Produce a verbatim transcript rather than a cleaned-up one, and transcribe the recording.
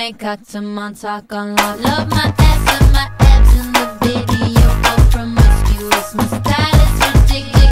Bangkok to Montauk on love. Love my ex,